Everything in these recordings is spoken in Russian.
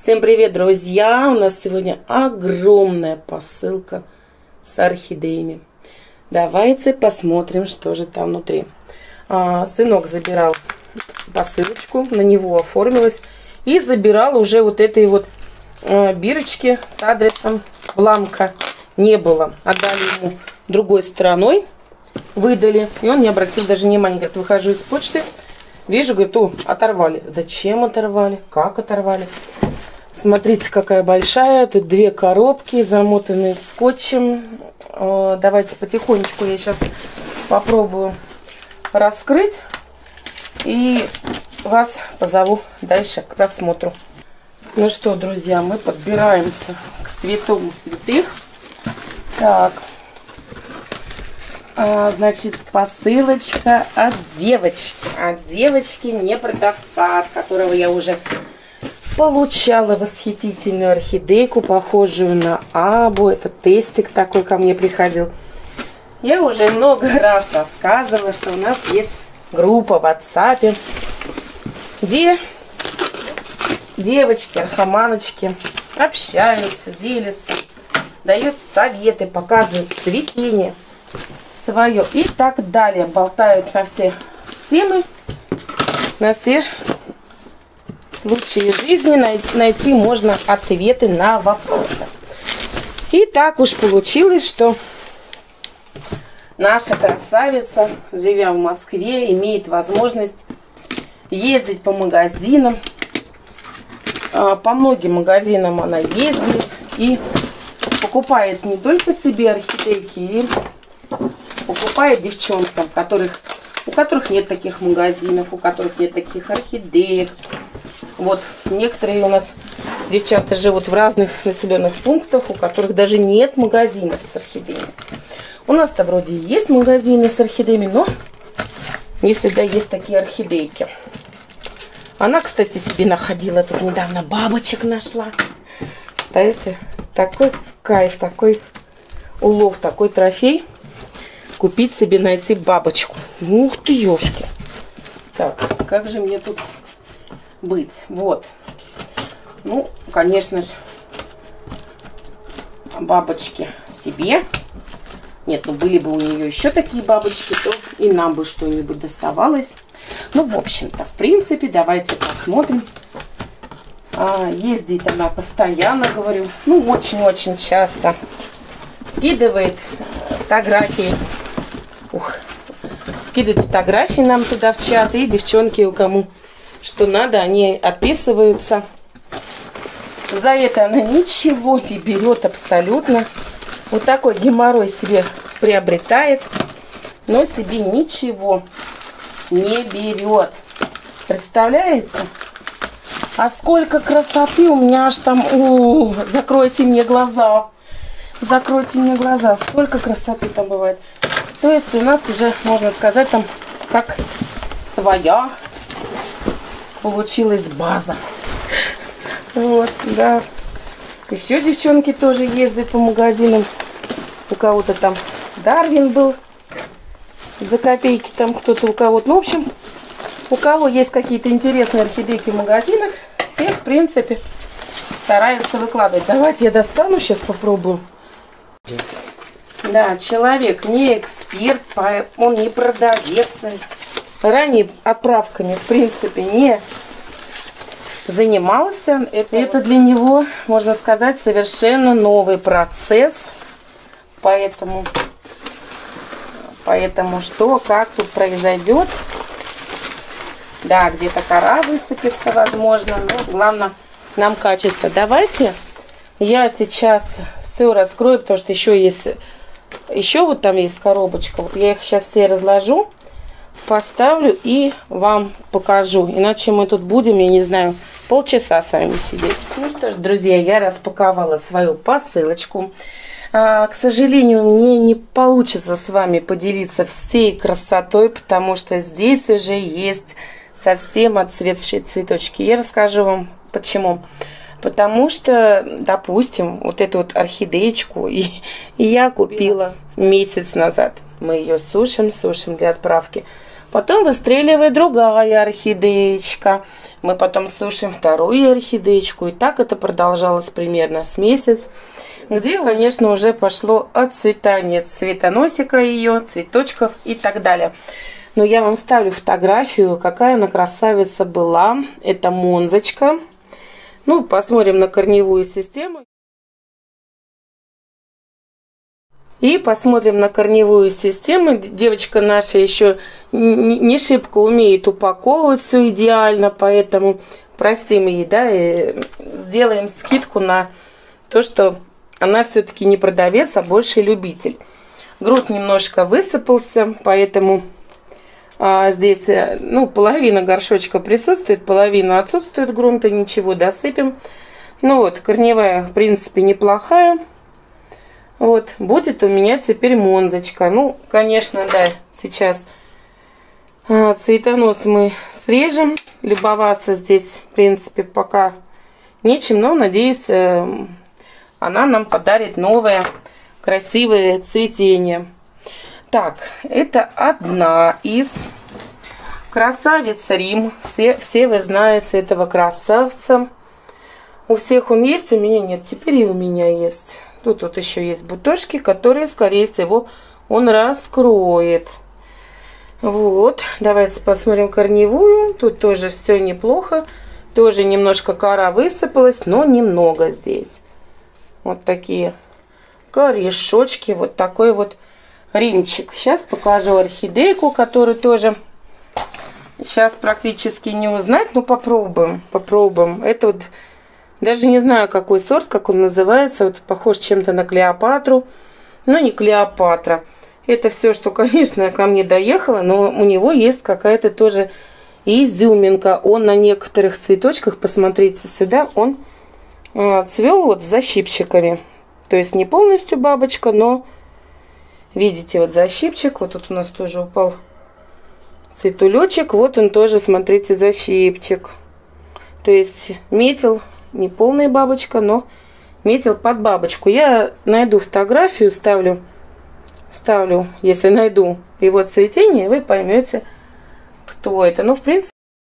Всем привет, друзья! У нас сегодня огромная посылка с орхидеями. Давайте посмотрим, что же там внутри. Сынок забирал посылочку, на него оформилась. И забирал уже вот этой вот бирочки с адресом бланка. Не было. Отдали ему другой стороной. Выдали. И он не обратил даже внимания. Говорит, выхожу из почты. Вижу, говорит, оторвали. Зачем оторвали? Как оторвали? Смотрите, какая большая. Тут две коробки, замотанные скотчем. Давайте потихонечку я сейчас попробую раскрыть. И вас позову дальше к просмотру. Ну что, друзья, мы подбираемся к святому святых. Так. Значит, посылочка от девочки. От девочки, не продавца, от которого я уже получала восхитительную орхидейку, похожую на Абу. Это тестик такой ко мне приходил. Я уже много раз рассказывала, что у нас есть группа в WhatsApp, где девочки, орхоманочки общаются, делятся, дают советы, показывают цветение свое и так далее. Болтают на все темы, на все случаи жизни. Найти можно ответы на вопросы. И так уж получилось, что наша красавица, живя в Москве, имеет возможность ездить по магазинам. По многим магазинам она ездит и покупает не только себе орхидейки, и покупает девчонкам, у которых нет таких магазинов, у которых нет таких орхидеек. Вот некоторые у нас девчата живут в разных населенных пунктах, у которых даже нет магазинов с орхидеями. У нас-то вроде есть магазины с орхидеями, но не всегда есть такие орхидейки. Она, кстати, себе находила тут недавно бабочек нашла. Знаете, такой кайф, такой улов, такой трофей. Купить себе, найти бабочку. Ух ты, ёшки. Так, как же мне тут быть? Вот. Ну, конечно же, бабочки себе. Нет, ну были бы у нее еще такие бабочки, то и нам бы что-нибудь доставалось. Ну, в общем-то, в принципе, давайте посмотрим. Ездит она постоянно, говорю, ну, очень-очень часто. Скидывает фотографии. Скидывает фотографии нам туда в чат. И девчонки, у кому что надо, они отписываются. За это она ничего не берет абсолютно. Вот такой геморрой себе приобретает, но себе ничего не берет. Представляете? А сколько красоты у меня аж там. Закройте мне глаза. Закройте мне глаза. Сколько красоты там бывает. То есть у нас уже, можно сказать, там как своя получилась база. Вот, да. Еще девчонки тоже ездят по магазинам. У кого-то там Дарвин был. За копейки там кто-то у кого-то. Ну, в общем, у кого есть какие-то интересные орхидейки в магазинах, все, в принципе, стараются выкладывать. Давайте я достану, сейчас попробую. Да, человек не эксперт, он не продавец. Ранее отправками, в принципе, не занимался. Это для него, можно сказать, совершенно новый процесс. Поэтому что, как тут произойдет. Да, где-то кора высыпется, возможно. Но главное нам качество. Давайте я сейчас все раскрою, потому что еще вот там есть коробочка. Вот я их сейчас все разложу, поставлю и вам покажу. Иначе мы тут будем, я не знаю, полчаса с вами сидеть. Ну что ж, друзья, я распаковала свою посылочку. К сожалению, мне не получится с вами поделиться всей красотой, потому что здесь уже есть совсем отцветшие цветочки. Я расскажу вам почему. Потому что, допустим, вот эту вот орхидеечку я купила месяц назад. Мы ее сушим для отправки. Потом выстреливает другая орхидеечка. Мы потом сушим вторую орхидеечку. И так это продолжалось примерно с месяц. Где, конечно, уже пошло отцветание цветоносика ее, цветочков и так далее. Но я вам ставлю фотографию, какая она красавица была. Это Монзочка. Ну, посмотрим на корневую систему. И посмотрим на корневую систему. Девочка наша еще не шибко умеет упаковывать все идеально, поэтому простим ей, да, и сделаем скидку на то, что она все-таки не продавец, а больше любитель. Грунт немножко высыпался, поэтому здесь, ну, половина горшочка присутствует, половина отсутствует грунта, ничего, досыпем. Ну вот, корневая, в принципе, неплохая. Вот, будет у меня теперь Монзочка. Ну, конечно, да, сейчас цветонос мы срежем. Любоваться здесь, в принципе, пока нечем, но, надеюсь, она нам подарит новое красивое цветение. Так, это одна из красавиц Рим. Все вы знаете этого красавца. У всех он есть, у меня нет. Теперь и у меня есть. Тут еще есть бутошки, которые, скорее всего, он раскроет. Вот, давайте посмотрим корневую. Тут тоже все неплохо. Тоже немножко кора высыпалась, но немного здесь. Вот такие корешочки. Вот такой вот Римчик. Сейчас покажу орхидейку, которую тоже сейчас практически не узнать. Но попробуем. Попробуем. Это вот... Даже не знаю, какой сорт, как он называется. Вот похож чем-то на Клеопатру. Но не Клеопатра. Это все, что, конечно, ко мне доехало. Но у него есть какая-то тоже изюминка. Он на некоторых цветочках, посмотрите сюда, он цвел вот с защипчиками. То есть не полностью бабочка, но видите, вот защипчик. Вот тут у нас тоже упал цветулечек. Вот он тоже, смотрите, защипчик. То есть метил... Не полная бабочка, но метил под бабочку. Я найду фотографию, ставлю, если найду его цветение, вы поймете, кто это. Ну, в принципе,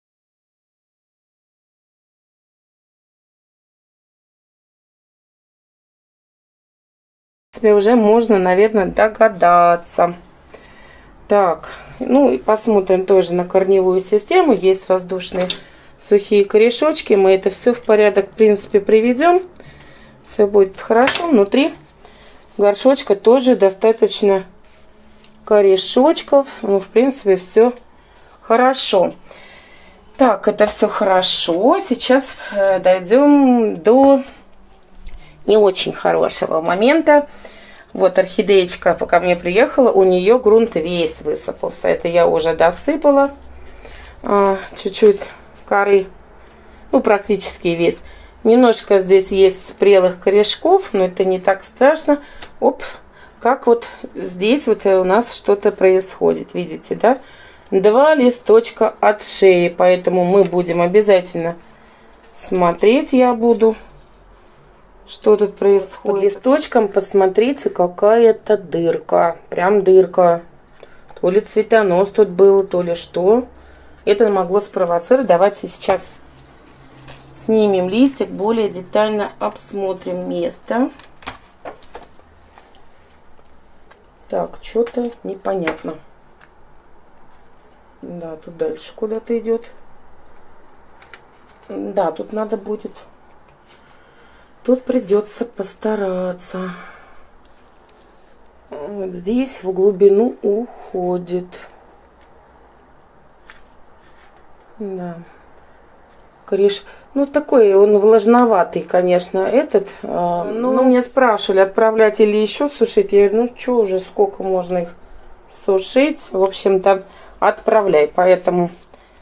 уже можно, наверное, догадаться. Так, ну и посмотрим тоже на корневую систему. Есть воздушные сухие корешочки. Мы это все в порядок, в принципе, приведем. Все будет хорошо. Внутри горшочка тоже достаточно корешочков. Ну, в принципе, все хорошо. Так, это все хорошо. Сейчас дойдем до не очень хорошего момента. Вот орхидеечка пока мне приехала. У нее грунт весь высыпался. Это я уже досыпала. Чуть-чуть коры, ну, практически весь. Немножко здесь есть прелых корешков, но это не так страшно. Оп, как вот здесь вот у нас что-то происходит, видите, да? 2 листочка от шеи, поэтому мы будем обязательно смотреть, я буду, что тут происходит. Под листочком посмотрите, какая-то дырка, прям дырка. То ли цветонос тут был, то ли что. Это могло спровоцировать. Давайте сейчас снимем листик, более детально обсмотрим место. Так, что-то непонятно. Да, тут дальше куда-то идет. Да, тут надо будет... Тут придется постараться. Вот здесь в глубину уходит. Да. Кореш. Ну, такой он влажноватый, конечно, этот. Ну, меня спрашивали, отправлять или еще сушить. Я говорю, ну, что уже, сколько можно их сушить. В общем-то, отправляй. Поэтому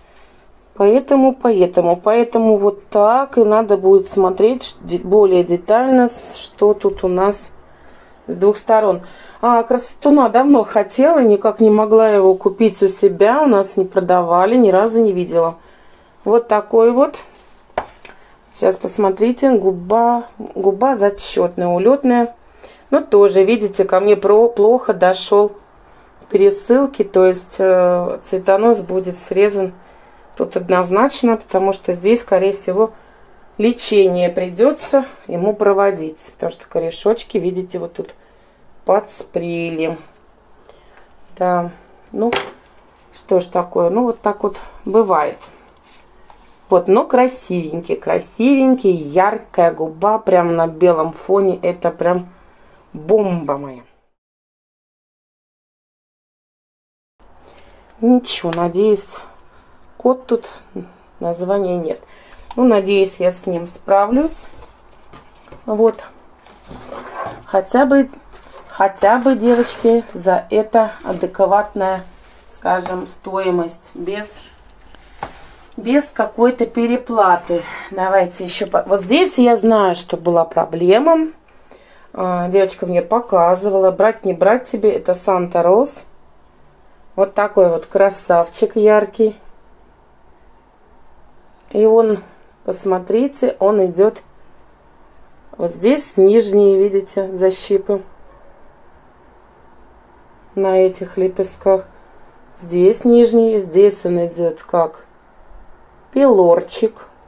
вот так. И надо будет смотреть более детально, что тут у нас с двух сторон. Красотуна давно хотела, никак не могла его купить у себя. У нас не продавали, ни разу не видела. Вот такой вот. Сейчас посмотрите, губа зачетная, улетная. Но тоже, видите, ко мне плохо дошел пересылки, то есть цветонос будет срезан тут однозначно, потому что здесь, скорее всего, лечение придется ему проводить, потому что корешочки, видите, вот тут подспрели. Да, ну, что ж такое, ну, вот так вот бывает. Вот, но красивенький, красивенький, яркая губа, прям на белом фоне, это прям бомба моя. Ничего, надеюсь, кот тут, названия нет. Ну, надеюсь, я с ним справлюсь. Вот. Хотя бы, девочки, за это адекватная, скажем, стоимость. Без какой-то переплаты. Давайте еще... Вот здесь я знаю, что была проблема. Девочка мне показывала. Брать, не брать тебе. Это Санта Роз. Вот такой вот красавчик яркий. И он... Посмотрите, он идет вот здесь нижние, видите, защипы на этих лепестках. Здесь нижние, здесь он идет как пилорчик.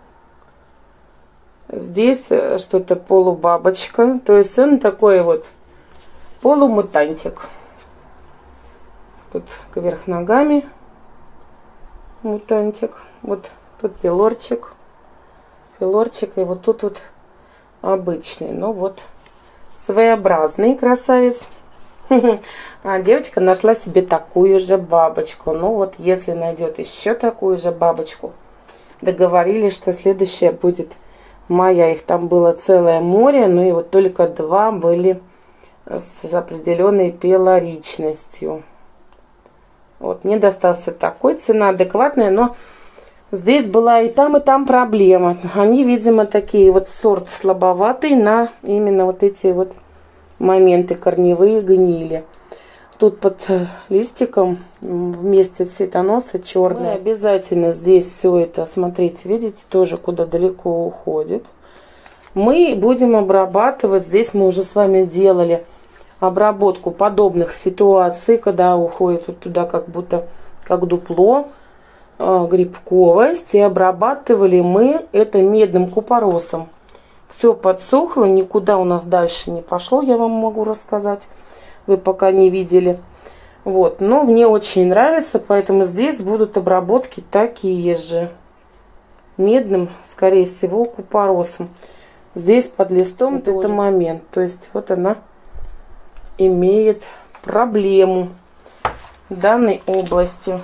Здесь что-то полубабочка, то есть он такой вот полумутантик. Тут кверх ногами мутантик, вот тут пилорчик. Пилорчик, и вот тут вот обычный, но вот своеобразный красавец. А девочка нашла себе такую же бабочку. Ну вот, если найдет еще такую же бабочку, договорились, что следующая будет моя. Их там было целое море, но и вот только 2 были с определенной пилоричностью. Вот, мне достался такой, цена адекватная, но здесь была и там проблема. Они, видимо, такие вот сорт слабоватый на именно вот эти вот моменты корневые гнили. Тут под листиком вместе цветоноса черный. Обязательно здесь все это, смотрите, видите, тоже куда далеко уходит. Мы будем обрабатывать. Здесь мы уже с вами делали обработку подобных ситуаций, когда уходит вот туда как будто как дупло. Грибковость, и обрабатывали мы это медным купоросом. Все подсохло, никуда у нас дальше не пошло, я вам могу рассказать, вы пока не видели. Вот, но мне очень нравится, поэтому здесь будут обработки такие же, медным, скорее всего, купоросом. Здесь под листом это момент, то есть вот она имеет проблему в данной области.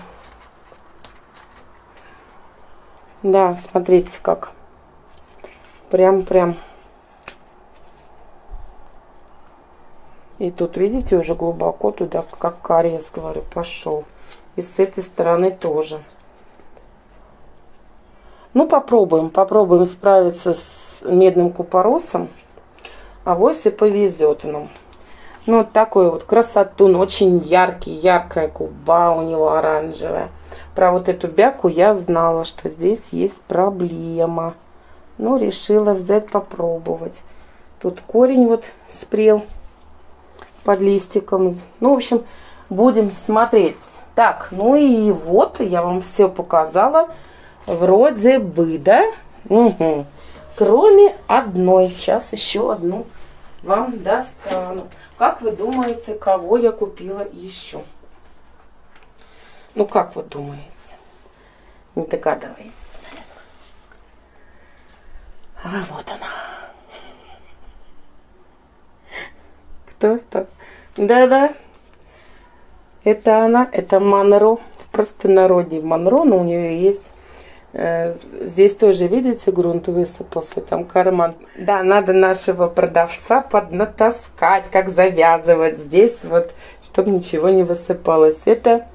Да, смотрите как. Прям. И тут, видите, уже глубоко туда, как кариес, говорю, пошел. И с этой стороны тоже. Ну, попробуем справиться с медным купоросом. Авось и повезет нам. Ну, вот такой вот красотун, очень яркий, яркая губа у него оранжевая. Про вот эту бяку я знала, что здесь есть проблема. Но решила взять, попробовать. Тут корень вот спрел под листиком. Ну, в общем, будем смотреть. Так, ну и вот, я вам все показала. Вроде бы, да? Угу. Кроме одной. Сейчас еще одну вам достану. Как вы думаете, кого я купила еще? Ну, как вы думаете? Не догадываетесь, наверное. А вот она. Кто это? Да-да. Это она. Это Монро. В простонародье Монро, но у нее есть... Здесь тоже, видите, грунт высыпался, там карман. Да, надо нашего продавца поднатаскать, как завязывать здесь, вот, чтобы ничего не высыпалось. Это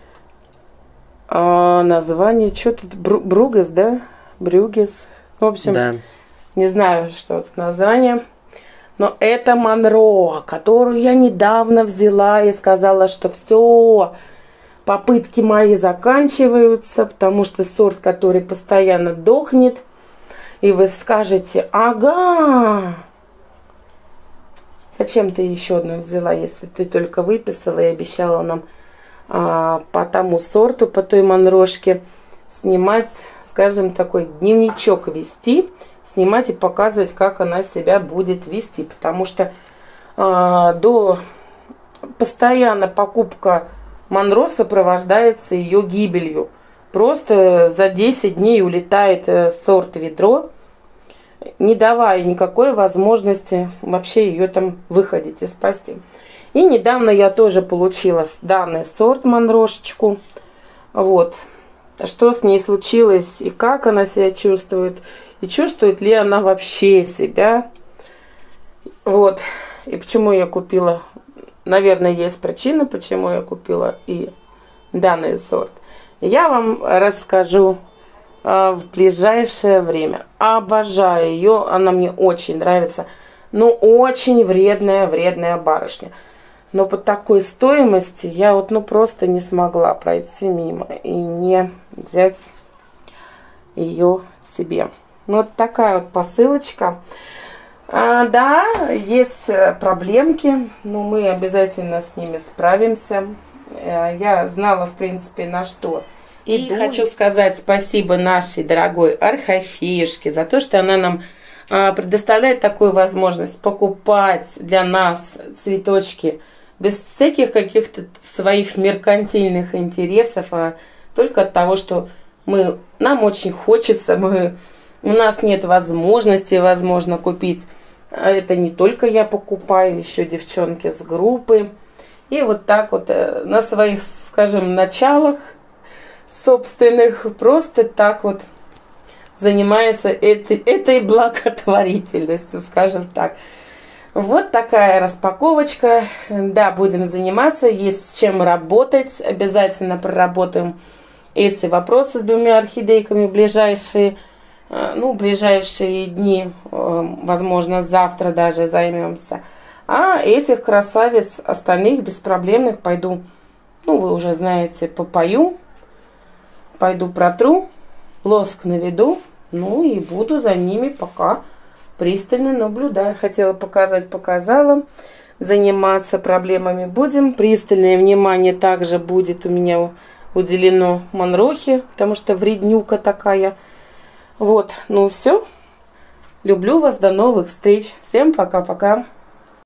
название, что тут, Бругес, да? Брюгес. В общем, да. Не знаю, что это название. Но это Монро, которую я недавно взяла и сказала, что все... Попытки мои заканчиваются, потому что сорт, который постоянно дохнет. И вы скажете, ага, зачем ты еще одну взяла, если ты только выписала и обещала нам по тому сорту, по той монрошке, снимать, скажем, такой дневничок вести, снимать и показывать, как она себя будет вести. Потому что постоянно покупка Монро сопровождается ее гибелью. Просто за 10 дней улетает сорт ведро, не давая никакой возможности вообще ее там выходить и спасти. И недавно я тоже получила данный сорт Монрошечку. Вот. Что с ней случилось и как она себя чувствует. И чувствует ли она вообще себя. Вот. И почему я купила. Наверное, есть причина, почему я купила и данный сорт. Я вам расскажу в ближайшее время. Обожаю ее. Она мне очень нравится. Ну, очень вредная барышня. Но по такой стоимости я вот просто не смогла пройти мимо и не взять ее себе. Ну, вот такая вот посылочка. Да, есть проблемки, но мы обязательно с ними справимся. Я знала, в принципе, на что. И хочу сказать спасибо нашей дорогой Орхофеюшке за то, что она нам предоставляет такую возможность покупать для нас цветочки без всяких каких-то своих меркантильных интересов, а только от того, что нам очень хочется, у нас нет возможности, возможно, купить. Это не только я покупаю, еще девчонки с группы. И вот так вот на своих, скажем, началах собственных просто так вот занимается этой благотворительностью, скажем так. Вот такая распаковочка. Да, будем заниматься, есть с чем работать. Обязательно проработаем эти вопросы с двумя орхидейками в ближайшие дни. Возможно, завтра даже займемся. А этих красавиц, остальных беспроблемных, пойду, вы уже знаете, попою. Пойду протру, лоск наведу, и буду за ними пока пристально наблюдать. Хотела показать, показала. Заниматься проблемами будем. Пристальное внимание также будет у меня уделено Монрохе, потому что вреднюка такая. Вот, все. Люблю вас, до новых встреч. Всем пока-пока.